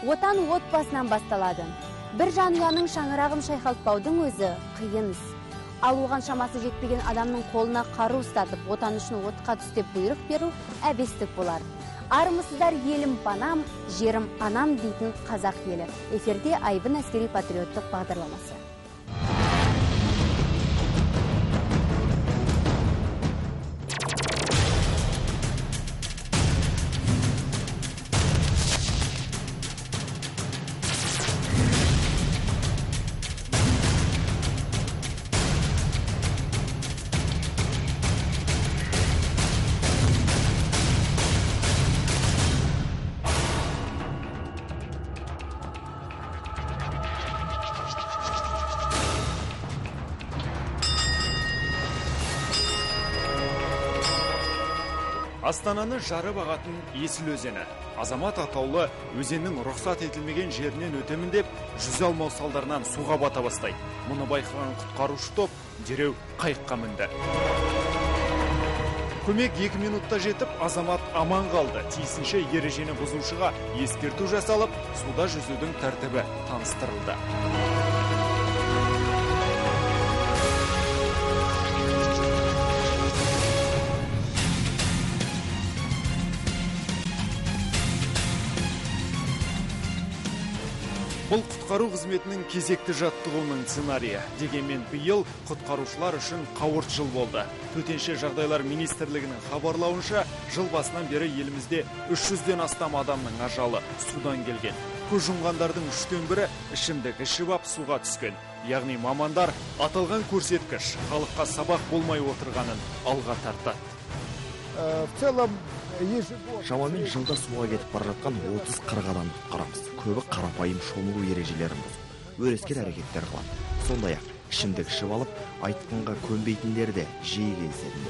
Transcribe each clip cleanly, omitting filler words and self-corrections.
Отан отбасынан басталады. Бір жанұяның шаңырағын шайқалтпаудың өзі қиын іс. Ал оған шамасы жетпеген адамның қолына қару ұстатып, отан үшін отқа түс деп бұйрық беру әбестік болар. Армысыздар елім панам, жерім анам дейтін қазақ елі. Эфирде Айбын әскери патриоттық бағдарламасы. Астананы жарып ағатын Есіл өзені. Азамат атаулы өзеннің рұқсат етілмеген жерінен өтемін деп, жүзе алмау салдарынан суға бата бастайды. Мұны байқаған құтқарушы топ дереу қайыққа мінді. Көмек 2 минутта жетіп, азамат аман қалды. Тиісінше ережені бұзушыға ескерту жасалып, суда жүзудің тәртібі таныстырылды. Бұл құтқару қызметінің кезекті жаттығуының сценарийі. Дегенмен биыл құтқарушылар үшін қауырт жыл болды. Төтенше жағдайлар министрлігінің хабарлауынша, жыл басынан бері елімізде 300-ден астам адамның ажалы судан келген. Көз жұмғандардың 3-тен бірі ішімдік ішіп ап суға түскен. Яғни мамандар аталған көрсеткіш халыққа сабақ болмай отырғанын алға тартады. Шамамен жылда суға кетіп бара жатқан 30-40 адамды құтқарамыз. Көбі қарапайым шомылу ережелерін бұзып, өрескел әрекеттер қылады. Сондай-ақ ішімдік ішіп алып, айтқанға көнбейтіндер де жиі кездеседі.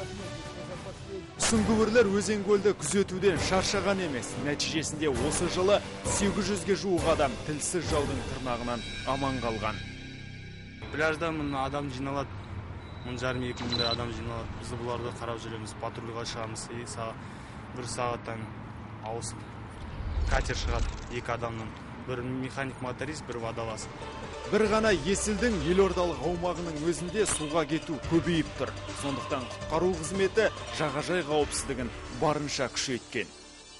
Сүңгуірлер өзен-көлді күзетуден шаршаған емес. Нәтижесінде осы жылы 800-ге жуық адам тілсіз жаудың тырнағынан аман қалған. Пляжда адам жиналады. 1,5-2 адам жиналады. Біз бұларды қарап жүреміз, патрульға шығамыз. Бір сағаттан ауысып катер шығады 2 адамнан. Бір механик моторист, бір водолаз. Бір ғана Есілдің елордалық аумағының өзінде суға кету көбейіп тұр. Сондықтан құтқару қызметі жағажай қауіпсіздігін барынша күшейткен.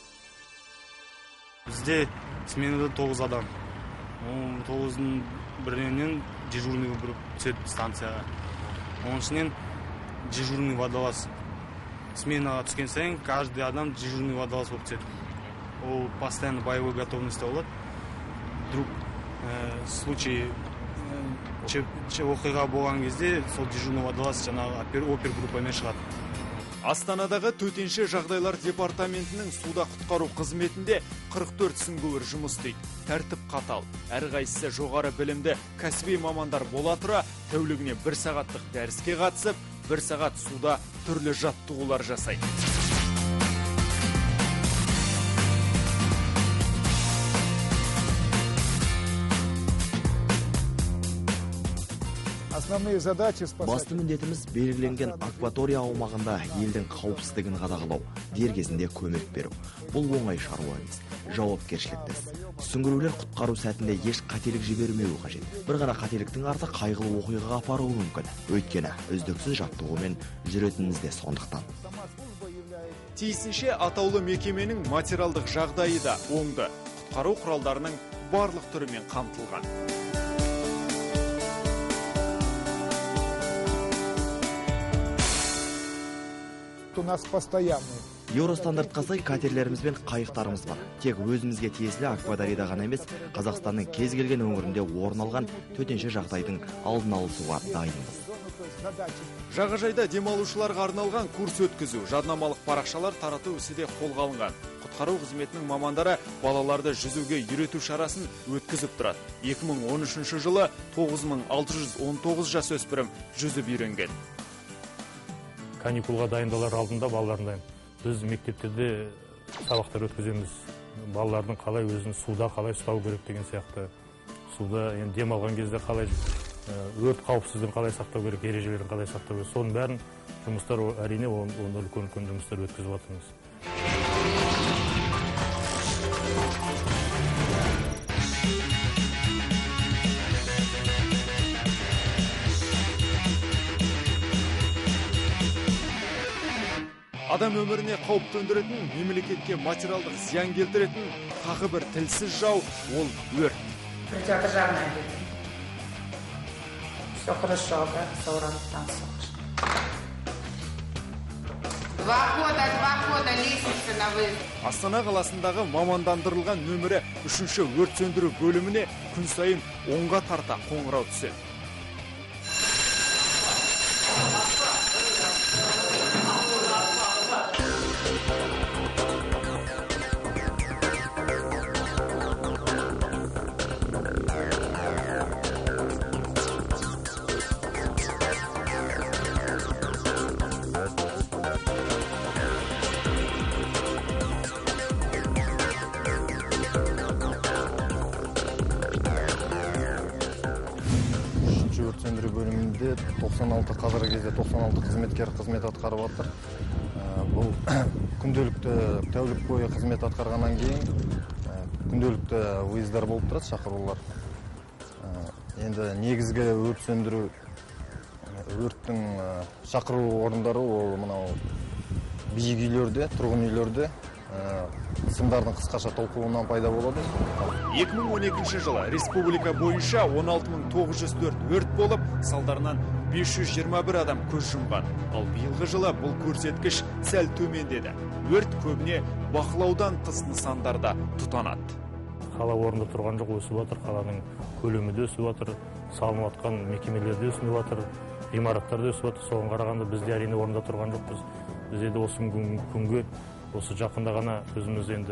Бізде сменада 9 адам. 9-ның бірінен дежурный түседі станцияға. Оның ішінен дежурный водолаз. Сменаға түскен сайын каждый адам дежурный водолаз болып түседі. Ол постоянно боевой готовностьта болады. Вдруг случай оқиға болған кезде сол дежурный водолаз жаңағы опергруппамен шығады. Астанадағы төтенше жағдайлар департаментінің суда құтқару қызметінде 44 сүңгуір жұмыс істейді. Тәртіп қатал. Әрқайсысы жоғары білімді кәсіби мамандар бола тұра, тәулігіне 1 сағаттық дәріске қатысып, 1 сағат суда түрлі жаттығулар жасайды. Басты міндетіміз белгіленген акватория аумағында елдің қауіпсіздігін қадағалау, дер кезінде көмек беру. Бұл оңай шаруа емес, жауапкершілікті іс. Сүңгуірлер құтқару сәтінде еш қателік жібермеуі қажет. Бір ғана қателіктің арты қайғылы оқиғаға апаруы мүмкін. Өйткені үздіксіз жаттығумен жүретініміз де сондықтан. Тиісінше атаулы мекеменің материалдық жағдайы да оңды. Құтқару құралдарының барлық түрімен қамтылған. У нас постоянный. Еуростандартқа сай катерлеріміз бен қайықтарымыз бар. Тек өзімізге тиесілі акваторияда ғана емес, Қазақстанның кез келген өңірінде орын алған төтенше жағдайдың алдын алуға дайынбыз. Жағажайда демалушыларға арналған курс өткізу, жаднамалық парақшалар тарату ісі де қолға алынған. Құтқару қызметінің мамандары балаларды жүзуге үйрету шарасын өткізіп тұрады. 2013 жылы 9619 жасөспірім жүзіп үйренген. Каникулға дайындалар алдында балалардан біз мектептерде сабақтар өткіземіз. Балалардың қалай өзін суда қалай ұстау керек деген сияқты. Суда демалған кезде қалай өрт қауіпсіздігін қалай сақтау керек, ережелерін қалай сақтау керек. Соның бәрін жұмыстар әрине оны үлкен жұмыстар өткізіп жатырмыз. адам өміріне қауіп төндіретін, мемлекетке материалдық зиян келтіретін тағы бір тілсіз жау – ол өрт. Противопожарная будет. Все хорошо, да? Там все. 2 хода лестница на выезд. Астана қаласындағы мамандандырылған нөмірі 3-ші өрт сөндіру бөліміне күн сайын 10-ға тарта қоңырау түседі. Өрт сөндіру бөлімінде 96 қазіргі кезде 96 қызметкер қызмет атқарып жатыр. Бұл күнделікті тәулік бойы қызмет атқарғаннан кейін күнделікті выездар болып тұрады, шақырулар. Енді негізгі өрт сөндіру өрттің шақыру орындары ол мынау биік үйлерде, тұрғын үйлерде сымдардың қысқаша толқуынан пайда болады. 2012 жылы республика бойынша 16904 өрт болып, салдарынан 521 адам көз жұмған. Ал биылғы жылы бұл көрсеткіш сәл төмендеді. Өрт көбіне бақылаудан тыс нысандарда тұтанады. Қала орында тұрған жоқ, өсіп жатыр, қаланың көлемі де өсіп жатыр, салынып жатқан мекемелер де өсіп жатыр, ғимараттар да өсіп жатыр. Соған қарағанда біз де әрине орында тұрған жоқпыз. Біз де осы күнге осы жақында ғана өзіміз енді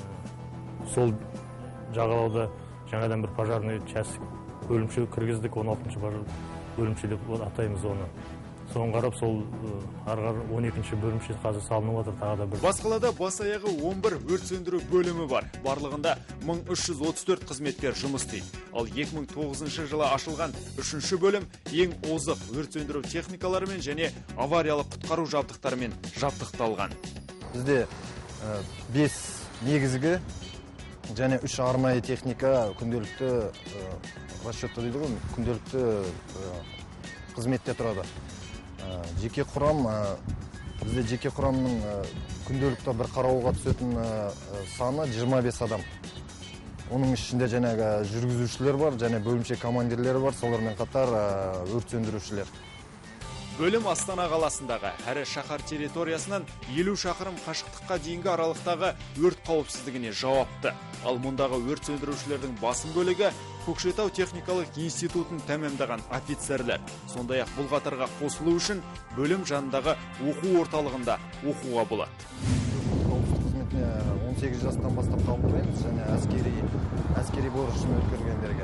сол жағалауда жаңадан бір пожарный часть бөлімше кіргіздік, 16-шы бөлімше деп атаймыз оны. Соған қарап сол 12-ші бөлімше қазір салынып жатыр, тағы да бір. Бас қалада бас аяғы 11 өрт сөндіру бөлімі бар. Барлығында 1334 қызметкер жұмыс істейді. Ал 2009 жылы ашылған 3-ші бөлім ең озық өрт сөндіру техникаларымен және авариялық құтқару жабдықтарымен жабдықталған. Бізде 5 негізгі және 3 арнайы техника күнделікті расчетта дейді ғой, күнделікті қызметте тұрады. Жеке құрам, бізде жеке құрамның күнделікті бір қарауылға түсетін саны 25 адам. Оның ішінде жаңағы жүргізушілер бар, және бөлімше командирлері бар, солармен қатар өрт сөндірушілер. Бөлім Астана қаласындағы әрі шаһар территориясынан 50 шақырым қашықтыққа дейінгі аралықтағы өрт қауіпсіздігіне жауапты. Ал мұндағы өрт сөндірушілердің басым бөлігі Көкшетау техникалық институтын тәмамдаған офицерлер. Сондай-ақ бұл қатарға қосылу үшін бөлім жанындағы оқу орталығында оқуға болады. Қызметіне 18 жастан бастап қабылдаймыз, және әскери борышын өткергендерге.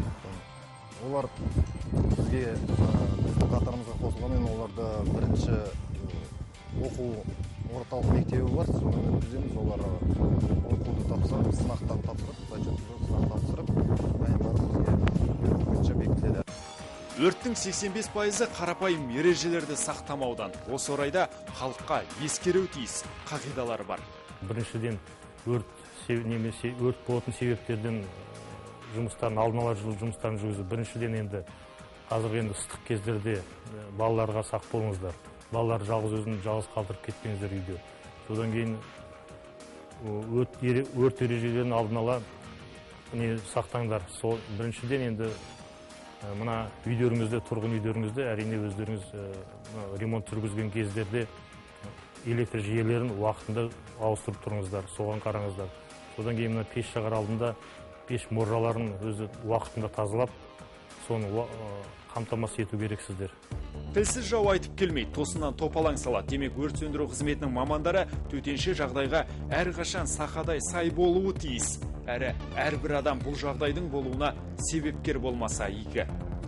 Олар бізге қатарымызға қосылғанмен оларда бірінші оқу орталық мектебі бар, соны өткіземіз. Олар оқуды тапсырып, сынақтан тапсырып, Өрттің 85% қарапайым ережелерді сақтамаудан. Осы орайда халыққа ескеру тиіс қағидалар бар. Біріншіден өрт болатын себептерден жұмыстарын алдын ала жұмыстарын жүргізу. Біріншіден енді қазір енді ыстық кездерде балаларға сақ болыңыздар. Балалар өзін жалғыз қалдырып кетпеңіздер үйде. Содан кейін өрт ережелерін алдын ала сақтаңдар. Біріншіден енді мына үйлеріңізде, тұрғын үйлеріңізде, әрине өздеріңіз ремонт жүргізген кездерде электр жүйелерін уақытында ауыстырып тұрыңыздар, соған қараңыздар. Содан кейін мына пеш жағар алдында пеш мұржаларын өзі уақытында тазалап, соны қамтамасыз ету керексіздер. Тілсіз жау айтып келмейді, тосыннан топалаң салады. Демек, өрт сөндіру қызметінің мамандары төтенше жағдайға әрқашан сақадай сай болуы тиіс. Әрбір адам бұл жағдайдың болуына себепкер болмаса игі.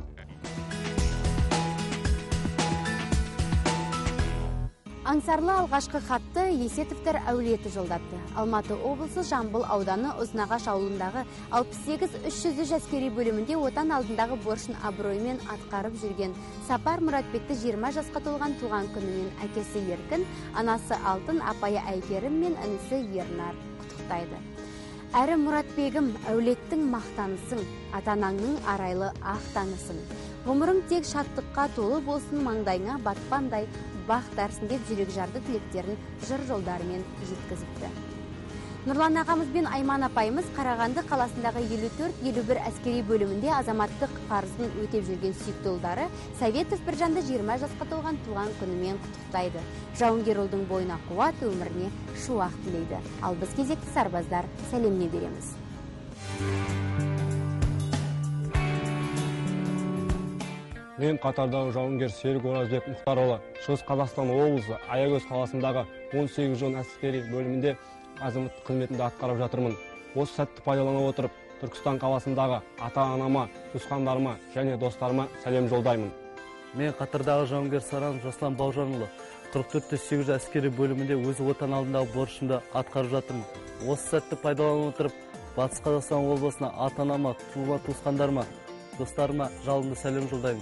Аңсарлы алғашқы хатты Есетовтер әулеті жолдапты. Алматы облысы Жамбыл ауданы Ұзынағаш ауылындағы 68-300 әскери бөлімінде отан алдындағы борышын абыроймен атқарып жүрген Сапар Мұратбекті 20 жасқа толған туған күнімен әкесі Еркін, анасы Алтын, апайы Әйгерім мен інісі Ернар құттықтайды. Әрі Мұратбегім, әулеттің мақтанысың, атанаңның арайлы ақтанысың. Ғұмырың тек шаттыққа толы болсын, маңдайыңа батпандай бақ дарсын деп жүрек жарды тілектерін жыр жолдарымен жеткізіпті. Нұрлан ағамыз бен Айман апайымыз Қарағанды қаласындағы 54-51 әскери бөлімінде азаматтық парызын өтеп жүрген сүйікті ұлдары Советов Біржанды 20 жасқа толған туған күнімен құттықтайды. Жауынгер ұлдың бойына қуат, өміріне шуақ тілейді. Ал біз кезекті сарбаздар сәлеміне береміз. Мен қатардағы жауынгер Серік Оразбек Мұхтарұлы, Шығыс Қазақстан облысы Аягөз қаласындағы 18 жон әскери бөлімінде азаматтық қызметінде атқарып жатырмын. Осы сәтті пайдалана отырып, Түркістан қаласындағы ата-анама, туысқандарыма және достарыма сәлем жолдаймын. Мен қатардағы жауынгер Саран Жаслан Бауыржанұлы, 44-8 әскери бөлімінде өзі отан алдындағы борышымды атқарып жатырмын. Осы сәтті пайдалана отырып, Батыс Қазақстан облысына ата-анама, туысқандарыма, достарыма жалынды сәлем жолдаймын.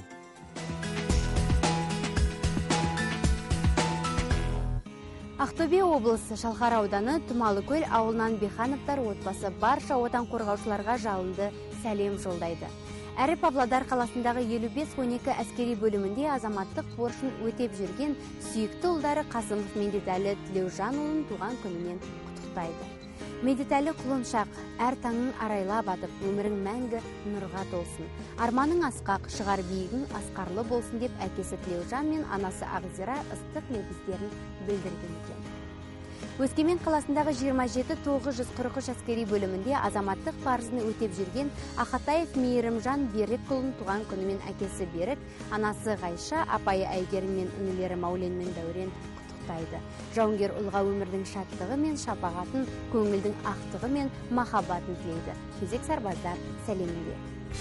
Ақтөбе облысы Шалқар ауданы Тұмалыкөл ауылынан Бехановтар отбасы барша отан қорғаушыларға жалынды сәлем жолдайды. Әрі Павлодар қаласындағы 55-12 әскери бөлімінде азаматтық борышын өтеп жүрген сүйікті ұлдары Қасымов Медетәлі Тілеужанұлын туған күнімен құттықтайды. Медетәлі құлыншақ, әр таңың арайла батып, өмірің мәңгі нұрға толсын. Арманың асқақ, шығар биігің асқарлы болсын деп әкесі Тілеужан мен анасы Ағзира ыстық лебіздерін білдірген екен. Өскемен қаласындағы 27-943 әскери бөлімінде азаматтық парызын өтеп жүрген Ақатаев Мейірімжан Берікұлын туған күнімен әкесі Берік, анасы Ғайша, апайы Әйгерім мен інілері Маулен мен Дәурен құттықтайды. Жауынгер ұлға өмірдің шаттығы мен шапағатын, көңілдің ақтығы мен махаббатын тілейді. Кезек сарбаздар сәлемінде.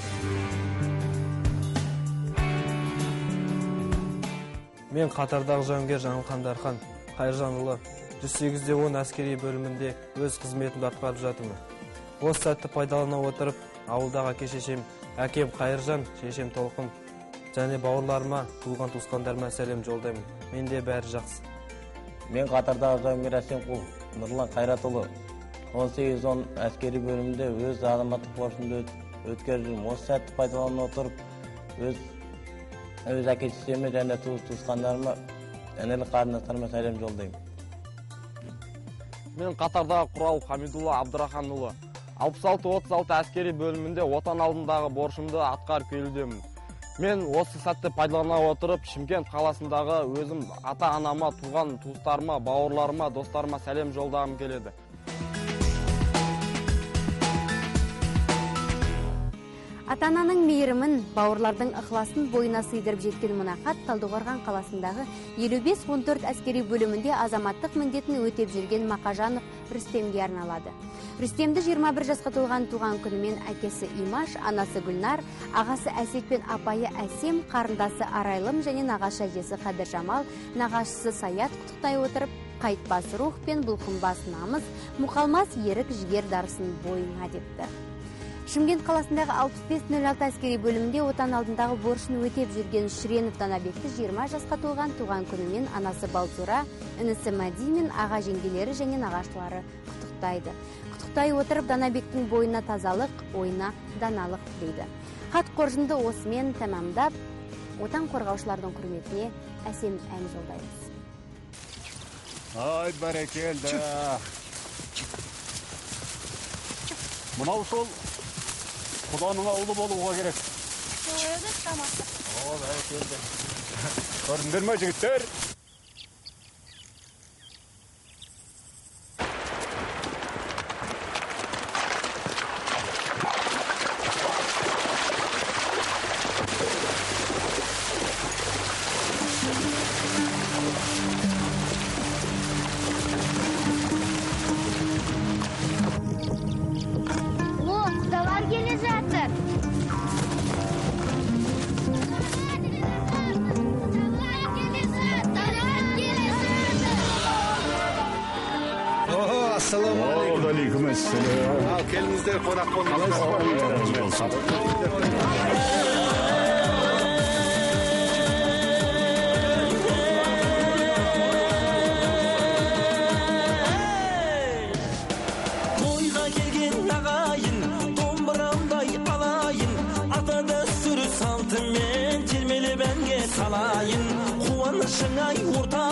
Мен қатардағы жауынгер Жаңылхан Дархан Қайыржанұлы 108-10 әскери бөлімінде өз қызметімді атқарып жатырмын. Осы сәтті пайдалана отырып, ауылдағы әке-шешем, әкем Қайыржан, шешем Толқын және бауырларыма, туысқандарыма сәлем жолдаймын. Менде бәрі жақсы. Мен қатардағы жауынгер Әсемқұл Нұрлан Қайратұлы 18-10 әскери бөлімінде өз азаматтық борышымды өткеріп жүрмін. Осы сәтті пайдалана отырып, өз әке-шешеме және туысқандарыма, інілік қарындастарыма сәлем жолдаймын. Мен қатардағы Құрал Хамидулла Абдыраханұлы 66-36 әскери бөлімінде отан алдындағы борышымды атқарып келудемін. Мен осы сәтті пайдалана отырып, Шымкент қаласындағы өзім ата-анама, туған туыстарыма, бауырларыма, достарыма сәлем жолдағым келеді. Ата-ананың мейірімін, бауырлардың ықыласын бойына сыйдырып жеткен мына хат Талдықорған қаласындағы 55-14 әскери бөлімінде азаматтық міндетін өтеп жүрген Мақажанов Рүстемге арналады. Рүстемді 21 жасқа толған туған күнімен әкесі Имаш, анасы Гүлнар, ағасы Әсет пен апайы Әсем, қарындасы Арайлым және нағашы әжесі Қадыр Жамал, нағашысы Саят құттықтай отырып, қайтпас рух пен бұлқынбас намыс, мұқалмас ерік жігер дарысын бойына депті. Шымкент қаласындағы 65-06 әскери бөлімінде отан алдындағы борышын өтеп жүрген Шүренов Данабекті 20 жасқа толған туған күнімен анасы Балтура, інісі Мәди мен аға жеңгелері және нағашылары құттықтайды. Құттықтай отырып, Данабектің бойына тазалық, ойына даналық тілейді. Хат қоржынды осымен тәмамдап, отан қорғаушылардың құрметіне әсем ән жолдаймыз. Ай, бәрекелді. Мынау сол Құданың ауылы болуға керек. О, бәрекелді. Көріндер ме, жігіттер? Алейкум ассалам. Ал келіңіздер, қонақ болыңыздар. Тойға келген ағайын, домбырамдай алайын, ата дәстүр салтымен термелеп әнге салайын. Қуанышыңай орта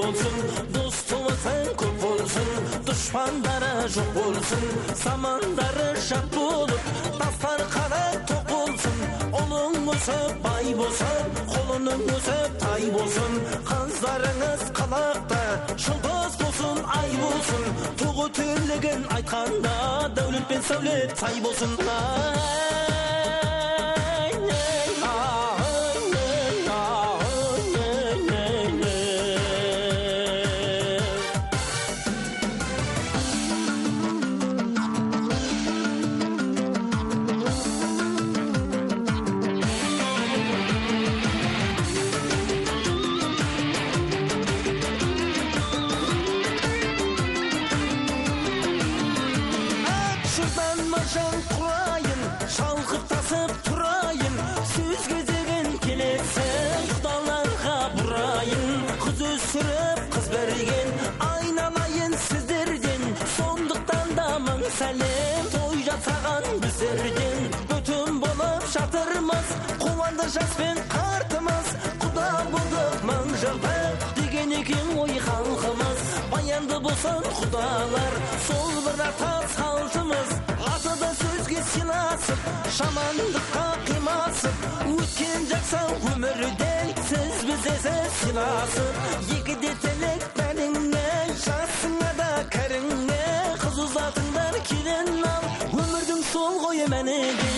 болсын, достығы көп болсын, дұшпандары жоқ болсын, самандары жат болып, тастар қара тоқ болсын, ұлың өсіп бай болсын, қолының өсіп тай болсын, қыздарыңыз қалақта жұлдыз болсын, ай болсын, туғы тірлігін айтқанда дәулет пен сәулет сай болсын. Сәлем той жасаған біздерден бүтін болып жатырмыз, қуанды жас пен қартымыз, құда болдық мың жылдық деген екен ой халқымыз. Баянды болсын құдалар, сол бір ата салтымыз, атада сөзге сыйласып, жамандыққа қимасып, өткен жақсы өмірде сіз бізде сыйласып, екіде тілек бәріңе, жасыңа да кәріңе, қыз ұзатыңдар келін ал, өмірдің сол ғой мәнеде.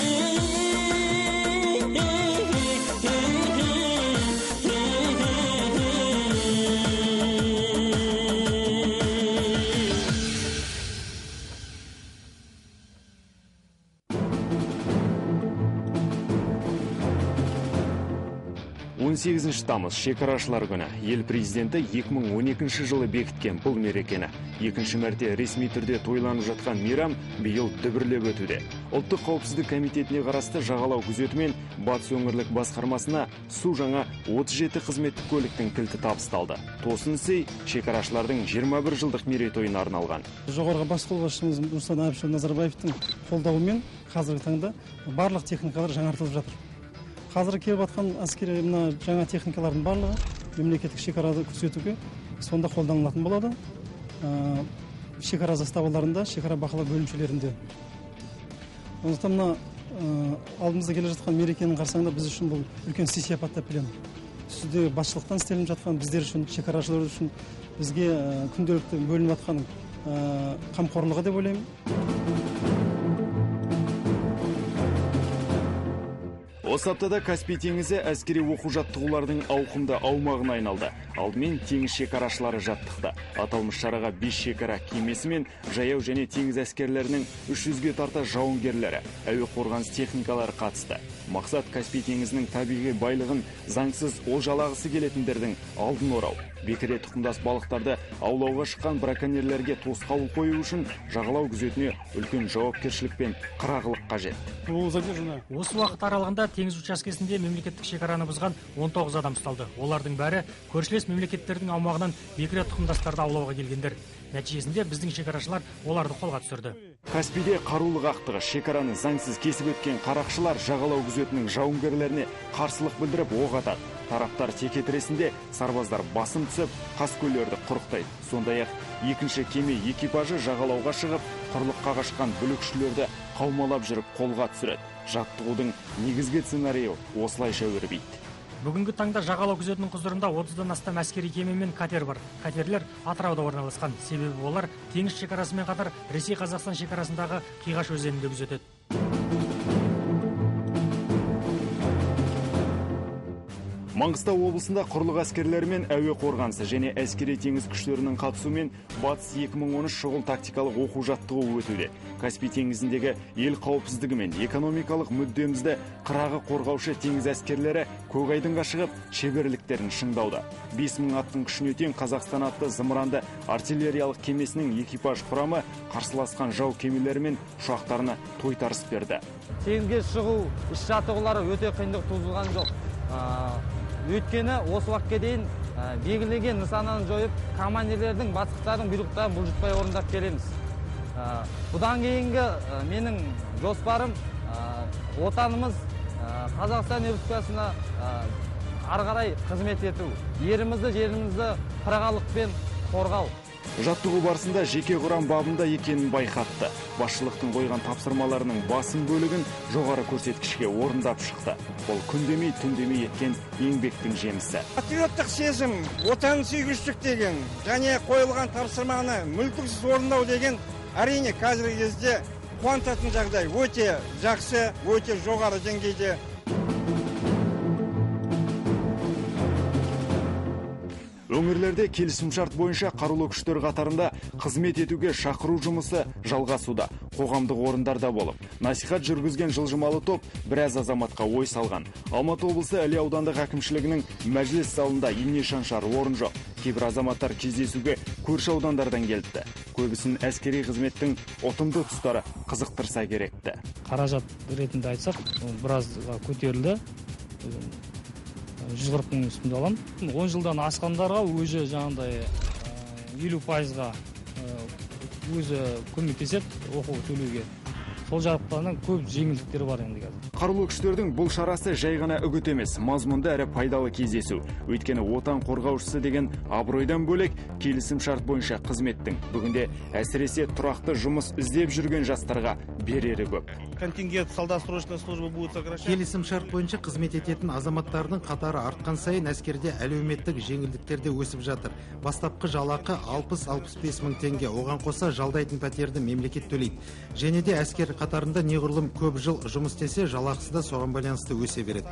Он 18 тамыз шекарашылар күні. Ел президенті 2012 жылы бекіткен бұл мерекені екінші мәрте ресми түрде тойланып жатқан мейрам биыл дүбірлеп өтуде. Ұлттық қауіпсіздік комитетіне қарасты жағалау күзеті мен Батыс өңірлік басқармасына су жаңа 37 қызметтік көліктің кілті табысталды. Тосын сый шекарашылардың 21 жылдық мерейтойына арналған. Жоғарғы бас қолбасшымыз Нұрсұлтан Әбішұлы Назарбаевтың қолдауымен қазіргі таңда барлық техникалар жаңартылып жатыр. Қазір келіп жатқан әскери жаңа техникалардың барлығы мемлекеттік шекараны күзетуге сонда қолданылатын болады. Шекара заставаларында, шекара бақылау бөлімшелерінде. Сондықтан алдымызда келе жатқан мерекенің қарсаңында біз үшін бұл үлкен сый-сияпат деп білемін. Сізде басшылықтан істелініп жатқан біздер үшін, шекарашылар үшін бізге күнделікті бөлініп жатқан қамқорлығы деп ойлаймын. Осы аптада Каспий теңізі әскери оқу-жаттығулардың ауқымды аумағына айналды. Алдымен теңіз шекарашылары жаттықты. Аталмыш шараға 5 шекара кемесі мен жаяу және теңіз әскерлерінің 300-ге тарта жауынгерлері, әуе қорғаныс техникалары қатысты. Мақсат Каспий теңізінің табиғи байлығын заңсыз олжалағысы келетіндердің алдын орау. Бекіре тұқымдас балықтарды аулауға шыққан браконьерлерге тосқауыл қою үшін жағалау күзетіне үлкен жауапкершілік пен қырағылық қажет. Осы уақыт аралығында теңіз учаскесінде мемлекеттік шекараны бұзған 19 адам ұсталды. Олардың бәрі көршілес мемлекеттердің аумағынан бекіре тұқымдастарды аулауға келгендер. Нәтижесінде біздің шекарашылар оларды қолға түсірді. Каспийде қарулы қақтығы шекараны заңсыз кесіп өткен қарақшылар жағалау күзетінің жауынгерлеріне қарсылық білдіріп оқ атады. Тараптар текетіресінде сарбаздар басым түсіп, қаскөйлерді құрықтайды. Сондай-ақ екінші кеме экипажы жағалауға шығып, құрлыққа қашқан бүлікшілерді қаумалап жүріп қолға түсіреді. Жаттығудың негізгі сценарийі осылайша өрбиді. Бүгінгі таңда жағалау күзетінің құзырында 30-дан астам әскери кеме мен катер бар. Катерлер Атырауда орналасқан. Себебі олар теңіз шекарасымен қатар Ресей-Қазақстан шекарасындағы Қиғаш өзенінде күзетеді. Маңғыстау облысында құрлық әскерлері мен әуе қорғанысы және әскери теңіз күштерінің қатысуымен Батыс 2013 шұғыл тактикалық оқу-жаттығу өтуде. Каспий теңізіндегі ел қауіпсіздігі мен экономикалық мүддемізді қырағы қорғаушы теңіз әскерлері көкайдынға шығып, шеберліктерін шыңдауда. 5000 аттың күшіне тең Қазақстан атты зымыранды артиллериялық кемесінің экипаж құрамы қарсыласқан жау кемелері мен ұшақтарына тойтарыс берді. Теңізге шығу іс-жаттығулары өте қиындық туғызған жоқ. Өйткені осы уақытқа дейін белгіленген нысананы жойып, командирлердің, бастықтардың бұйрықтарын бұлжытпай орындап келеміз. Бұдан кейінгі менің жоспарым отанымыз Қазақстан Республикасына ары қарай қызмет ету, ерімізді, жерімізді қырағылықпен қорғау. Жаттығу барысында жеке құрам бабында екенін байқатты. Басшылықтың қойған тапсырмаларының басым бөлігін жоғары көрсеткішке орындап шықты. Ол күндемей, түндемей еткен еңбектің жемісі. Патриоттық сезім, отансүйгіштік деген, және қойылған тапсырманы мүлтіксіз орындау деген әрине қазіргі кезде қуантатын жағдай. Өте жақсы, өте жоғары деңгейде. Өңірлерде келісімшарт бойынша қарулы күштер қатарында қызмет етуге шақыру жұмысы жалғасуда. Қоғамдық орындарда болып, насихат жүргізген жылжымалы топ біраз азаматқа ой салған. Алматы облысы Іле аудандық әкімшілігінің мәжіліс залында ине шаншар орын жоқ. Кейбір азаматтар кездесуге көрші аудандардан келді. Көбісін әскери қызметтің отымды тұстары қызықтырса керекті. Қаражат ретінде айтсақ, біраз көтерілді. 140 мың үстінде алам. 10 жылдан асқандарға өзі жаңағыдай 50%-ға өзі көмектеседі оқу төлеуге. Сол жақтарынан көп жеңілдіктер бар енді қазір. Қарулы күштердің бұл шарасы жай ғана үгіт емес, мазмұнды әрі пайдалы кездесу. Өйткені отан қорғаушысы деген абыройдан бөлек келісім шарт бойынша қызметтің бүгінде әсіресе тұрақты жұмыс іздеп жүрген жастарға берері көп. Контингент солдат-срочной службы будет сокращаться. Келісім шарт бойынша қызмет ететін азаматтардың қатары артқан сайын әскерде әлеуметтік жеңілдіктер де өсіп жатыр. Бастапқы жалақы 60-65 мың теңге. Оған қоса жалдайтын пәтерді мемлекет төлейді. Және де әскер қатарында неғұрлым көп жыл жұмыс істесе, жалақысы да соған байланысты өсе береді.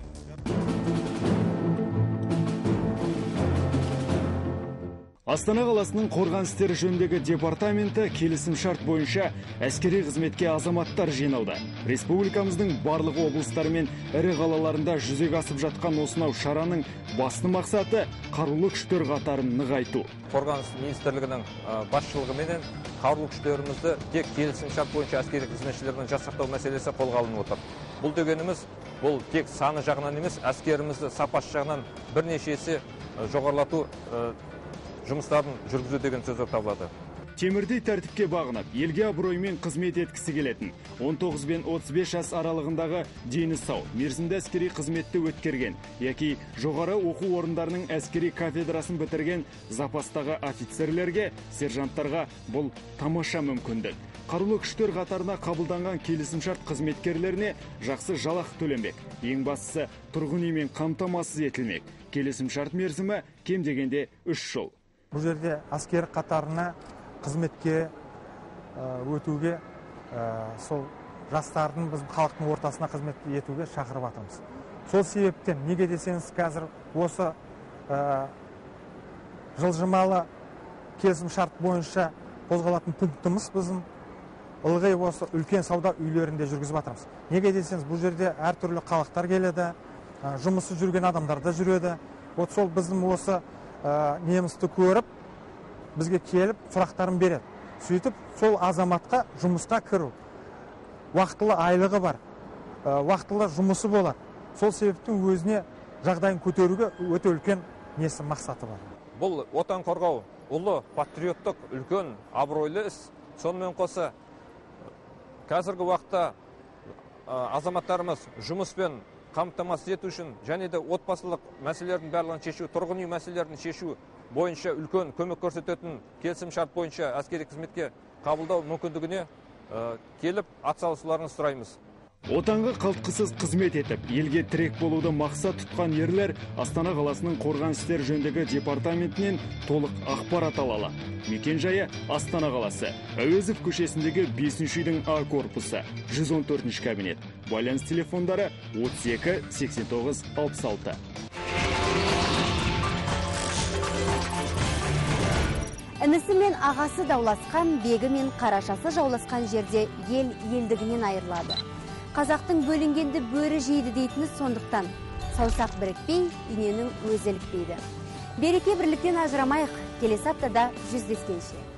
Астана қаласының қорғаныс істері жөніндегі департаменті келісім шарт бойынша әскери қызметке азаматтар жиналды. Республикамыздың барлық облыстары мен ірі қалаларында жүзеге асып жатқан осынау шараның басты мақсаты қарулы күштер қатарын нығайту. Қорғаныс министрлігінің басшылығыменен қарулы күштерімізді тек келісім шарт бойынша әскери қызметшілердің жасақтау мәселесі қолға алынып отыр. Бұл дегеніміз, бұл тек саны жағынан емес, әскерімізді сапасы жағынан бірнеше есе жоғарылату жұмыстарын жүргізу деген сөз табылады. Темірдей тәртіпке бағынып, елге абыроймен қызмет еткісі келетін 19 бен 35 жас аралығындағы дені сау, мерзімді әскери қызметті өткерген, яки жоғары оқу орындарының әскери кафедрасын бітірген запастағы офицерлерге, сержанттарға бұл тамаша мүмкіндік. Қарулы күштер қатарына қабылданған келісімшарт қызметкерлеріне жақсы жалақы төленбек. Ең бастысы тұрғын үймен қамтамасыз етілмек. Келісімшарт мерзімі кем дегенде 3 жыл. Бұл жерде әскер қатарына қызметке өтуге, сол жастардың біз халықтың ортасына қызмет етуге шақырып атырмыз. Сол себептен неге десеңіз қазір осы жылжымалы келісім шарт бойынша қозғалатын пунктіміз біздің ылғи осы үлкен сауда үйлерінде жүргізіп атырмыз. Неге десеңіз бұл жерде әртүрлі халықтар келеді, жұмысы жүрген адамдар да жүреді. Вот сол біздің осы немісті көріп, бізге келіп сұрақтарын береді. Сөйтіп, сол азаматқа жұмысқа кіру. Уақытылы айлығы бар, уақытылы жұмысы болады. Сол себептің өзіне жағдайын көтеруге өте үлкен несі мақсаты бар. Бұл отан қорғау ұлы патриоттық үлкен абыройлы іс. Сонымен қоса, қазіргі уақытта азаматтарымыз жұмыспен қамтамасыз ету үшін және де отбасылық мәселелердің барлығын шешу, тұрғын үй мәселелерін шешу бойынша үлкен көмек көрсететін келісім шарт бойынша әскери қызметке қабылдау мүмкіндігіне келіп атсалысуларын сұраймыз. Отанға қалтқысыз қызмет етіп, елге тірек болуды мақсат тұтқан ерлер Астана қаласының қорғаныс істері жөніндегі департаментінен толық ақпарат алалы. Мекен жайы Астана қаласы, Әуезов көшесіндегі 5-ші үйдің А корпусы, 114-ші кабинет. Байланыс телефондары 32 89 66. Інісі мен ағасы дауласқан, бегі мен қарашасы жауласқан жерде ел елдігінен айырылады. Қазақтың бөлінгенді бөрі жейді дейтіні сондықтан. Саусақ бірікпей, иненің өзі ілікпейді. Береке бірліктен ажырамайық, келесі аптада жүздескенше.